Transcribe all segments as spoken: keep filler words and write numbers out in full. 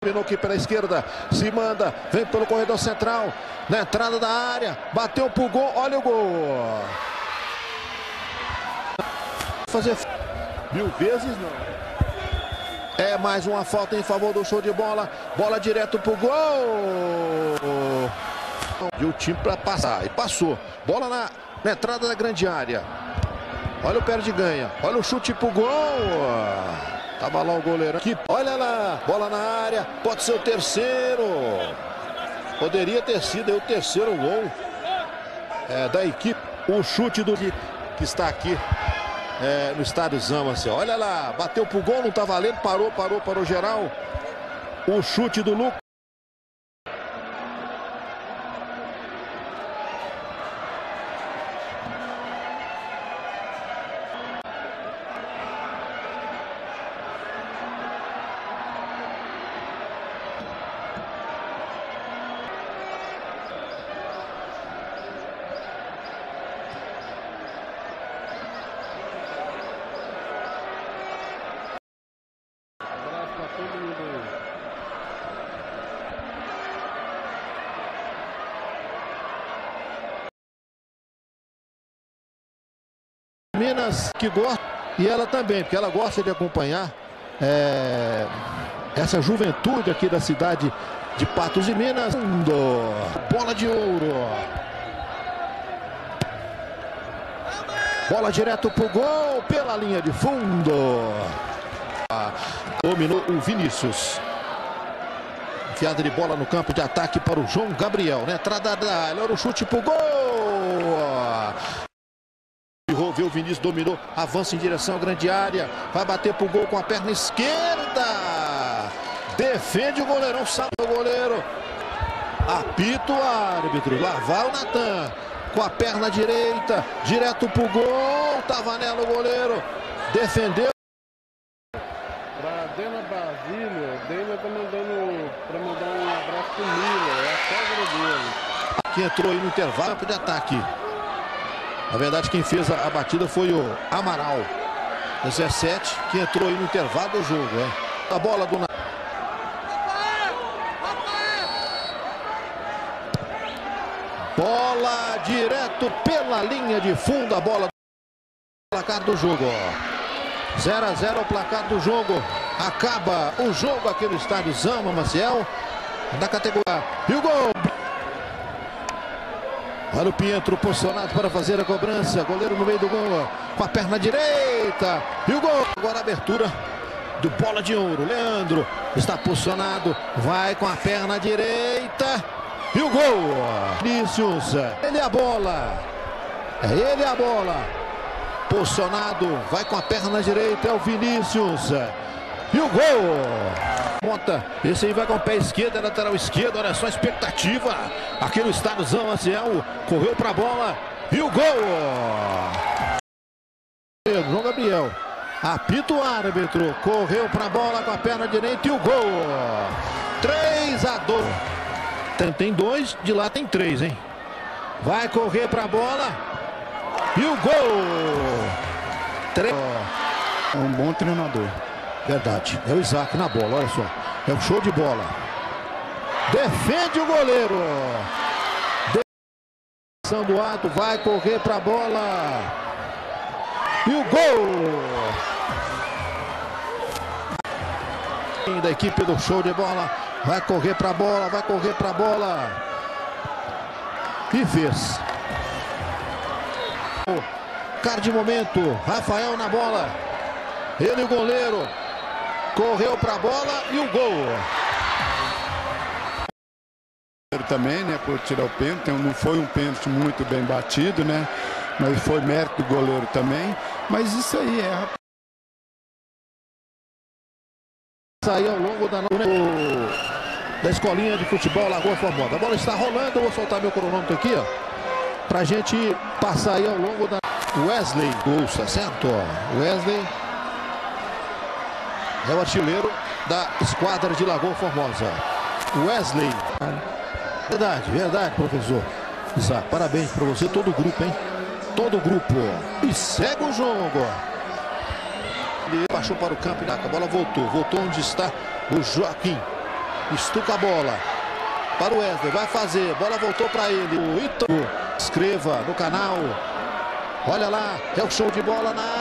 Dominou aqui pela esquerda, se manda, vem pelo corredor central, na entrada da área, bateu pro gol, olha o gol. Fazer mil vezes não. É mais uma falta em favor do Show de Bola, bola direto pro gol. E o time para passar, e passou, bola na, na entrada da grande área. Olha o perde ganha, olha o chute pro gol. Tava lá o goleiro aqui, olha lá, bola na área, pode ser o terceiro. Poderia ter sido aí o terceiro gol é, da equipe. O chute do que está aqui é, no estádio Zama-se. Olha lá, bateu pro gol, não tá valendo, parou, parou, parou geral. O chute do Lucas. Minas que gosta, e ela também, porque ela gosta de acompanhar é, essa juventude aqui da cidade de Patos de Minas. Bola de ouro. Bola direto pro gol, pela linha de fundo. Dominou o Vinícius. Enfiada de bola no campo de ataque para o João Gabriel, né? Entrada da área, olha o chute pro gol. Viu o Vinícius, dominou, avança em direção à grande área, vai bater pro gol com a perna esquerda, defende o goleirão, sabe o goleiro, apita o árbitro, lá vai o Natan, com a perna direita, direto pro gol, tava nela o goleiro, defendeu. Pra Dena Basílio, Dena tá mandando pra mandar um abraço pro Mila, é a sogra dele. Que entrou aí no intervalo de ataque. Na verdade, quem fez a, a batida foi o Amaral, dezessete, que entrou aí no intervalo do jogo. É. A bola do... Bola direto pela linha de fundo, a bola do placar do jogo. zero a zero o placar do jogo. Acaba o jogo aqui no estádio Zama Maciel, da categoria. E o gol! Olha o Pietro posicionado para fazer a cobrança. Goleiro no meio do gol, com a perna direita. E o gol. Agora a abertura do bola de ouro. Leandro está posicionado. Vai com a perna direita. E o gol. Vinícius. Ele é a bola. É ele a bola. Posicionado. Vai com a perna direita. É o Vinícius. E o gol. Monta, esse aí vai com o pé esquerdo, é lateral esquerdo, olha só a expectativa aqui no estádio Zão Maciel, correu pra bola e o gol! João Gabriel, apita o árbitro, correu pra bola com a perna direita e o gol! três a dois. Tem, tem dois, de lá tem três, hein? Vai correr pra bola e o gol! três. É um bom treinador. Verdade, é o Isaac na bola, olha só, é um show de bola, defende o goleiro, defensão do ato, vai correr para a bola, e o gol, da equipe do Show de Bola, vai correr para a bola, vai correr para a bola, e fez, cara de momento, Rafael na bola, ele o goleiro, correu para a bola e o gol. Também, né, por tirar o pênalti, não foi um pênalti muito bem batido, né, mas foi mérito do goleiro também, mas isso aí é... Sair ao longo da, da escolinha de futebol Lagoa Formosa. A bola está rolando, eu vou soltar meu cronômetro aqui, ó, pra gente passar aí ao longo da... Wesley, bolsa, certo? Wesley é o artilheiro da esquadra de Lagoa Formosa. Wesley. Verdade, verdade, professor. Isaac, parabéns para você, todo o grupo, hein? Todo o grupo. E segue o jogo. Ele baixou para o campo, a bola voltou. Voltou onde está o Joaquim. Estuca a bola para o Wesley, vai fazer, bola voltou para ele. O Ito, inscreva no canal. Olha lá, é o show de bola na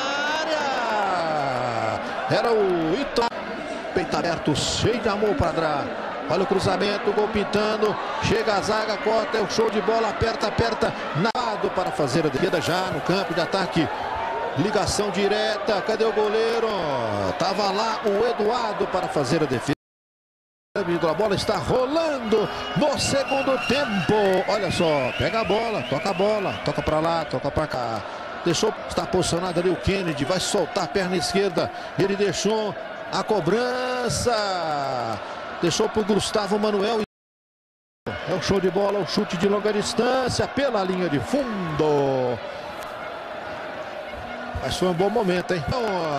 área. Era o Ito, peito aberto, cheio de amor para Drá. Olha o cruzamento, gol pintando, chega a zaga, corta, é o show de bola, aperta, aperta, nado para fazer a defesa já no campo de ataque. Ligação direta, cadê o goleiro? Tava lá o Eduardo para fazer a defesa. A bola está rolando no segundo tempo. Olha só, pega a bola, toca a bola, toca para lá, toca para cá. Deixou, está posicionado ali o Kennedy, vai soltar a perna esquerda. Ele deixou a cobrança. Deixou para o Gustavo Manuel. É o show de bola, o chute de longa distância pela linha de fundo. Mas foi um bom momento, hein?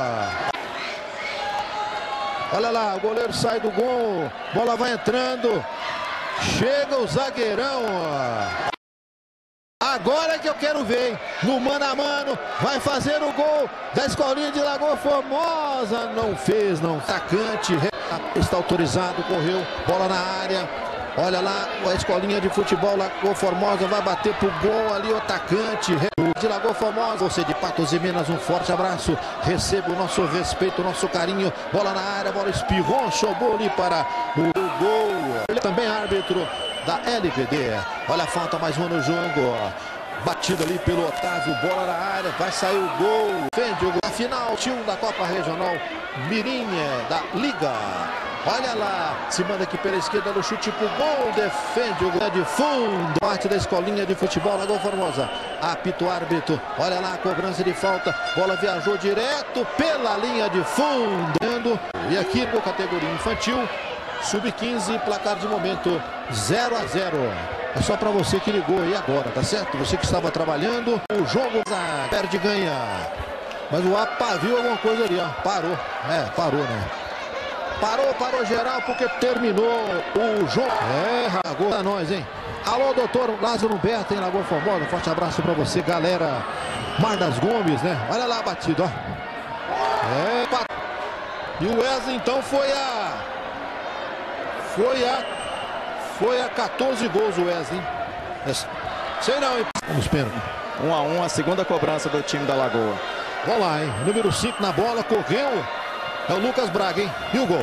Olha lá, o goleiro sai do gol. Bola vai entrando. Chega o zagueirão. Agora é que eu quero ver, hein? No mano a mano, vai fazer o gol da Escolinha de Lagoa Formosa. Não fez, não. Atacante está autorizado, correu, bola na área. Olha lá, a Escolinha de Futebol Lagoa Formosa vai bater pro gol ali o atacante de Lagoa Formosa. Você de Patos e Minas, um forte abraço. Receba o nosso respeito, o nosso carinho. Bola na área, bola espirrou, chegou ali para o gol. Ele é também árbitro da L V D. Olha a falta, mais uma no jogo. Batido ali pelo Otávio, bola na área, vai sair o gol. Defende o gol. A final, time da Copa Regional Mirinha da Liga. Olha lá, se manda aqui pela esquerda no chute pro gol, defende o gol de fundo. Parte da Escolinha de Futebol Lagoa Formosa. Apita o árbitro, olha lá a cobrança de falta. Bola viajou direto pela linha de fundo. E aqui na categoria infantil, sub quinze, placar de momento zero a zero. É só para você que ligou aí agora, tá certo? Você que estava trabalhando, o jogo perde e ganha. Mas o A P A viu alguma coisa ali, ó. Parou, é, parou, né? Parou, parou geral, porque terminou o jogo. É, Lagoa pra nós, hein? Alô, doutor Lázaro Humberto, em Lagoa Formosa. Forte abraço pra você, galera. Mar das Gomes, né? Olha lá a batida, ó. É, e o Wesley, então, foi a... Foi a... Foi a quatorze gols o Wesley, hein? Sei não, hein? Vamos, pênalti. um a um, a segunda cobrança do time da Lagoa. Vamos lá, hein? Número cinco na bola, correu. É o Lucas Braga, hein? E o gol.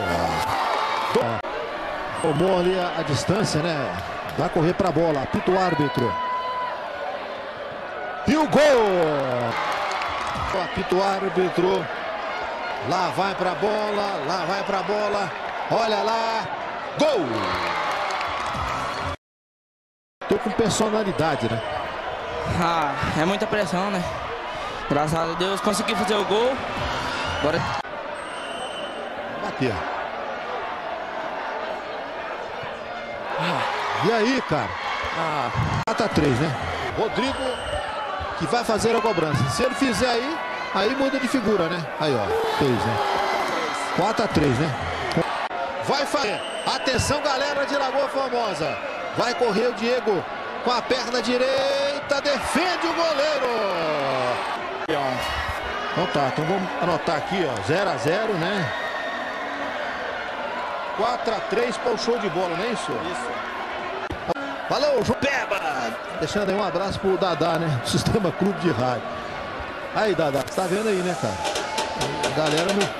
Tomou ali a, a distância, né? Vai correr pra bola. Apita o árbitro. E o gol! Apita o árbitro. Lá vai pra bola. Lá vai pra bola. Olha lá. Gol! Tô com personalidade, né? Ah, é muita pressão, né? Graças a Deus consegui fazer o gol. Agora... Aqui, ó. E aí, cara? Ah. quatro a três, né? Rodrigo que vai fazer a cobrança. Se ele fizer aí, aí muda de figura, né? Aí, ó. três, né? quatro a três, né? Vai fazer. Atenção, galera de Lagoa Formosa. Vai correr o Diego com a perna direita. Defende o goleiro. Então tá, então vamos anotar aqui, ó. zero a zero, né? quatro a três para o show de bola, não é isso? Isso. Valeu, João Peba! Deixando aí um abraço pro Dadá, né? Sistema Clube de Rádio. Aí, Dadá, você tá vendo aí, né, cara? A galera no...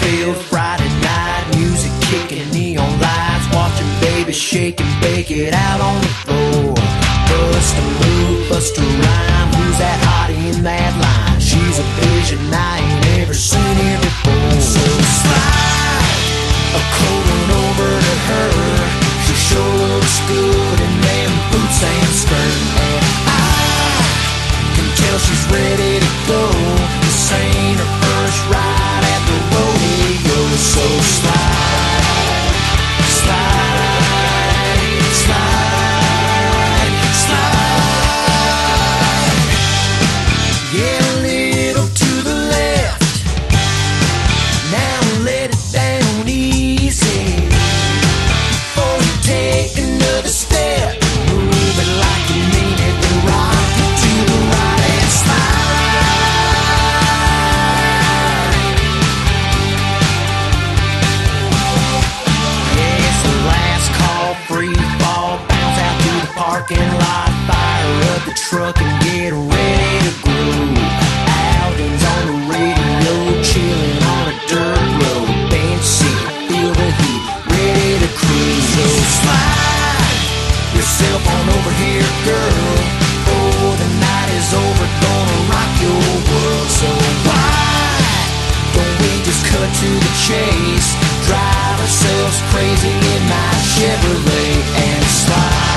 filled Friday night, music kicking, neon lights, watching baby shake and bake it out on the floor. Bust a move, bust a rhyme, who's that hottie in that line? She's a vision I ain't ever seen here before. So slide a cold one over to her, she sure looks good in them boots and skirt. And I can tell she's ready to go, this ain't her first ride at the rodeo. So slide, slide, slide, slide. Yeah, a little to the left, now let it down easy. Before you take another step, move it like you mean it, then rock it to the right and slide. Yeah, it's the last call, free fall, bounce out to the parking lot, fire up the truck and get ready to groove. Outings on the radio, chilling on a dirt road, bench seat, feel the heat, ready to cruise. So slide yourself on over here, girl, before the night is over, gonna rock your world. So why don't we just cut to the chase, drive ourselves crazy in my Chevrolet and slide.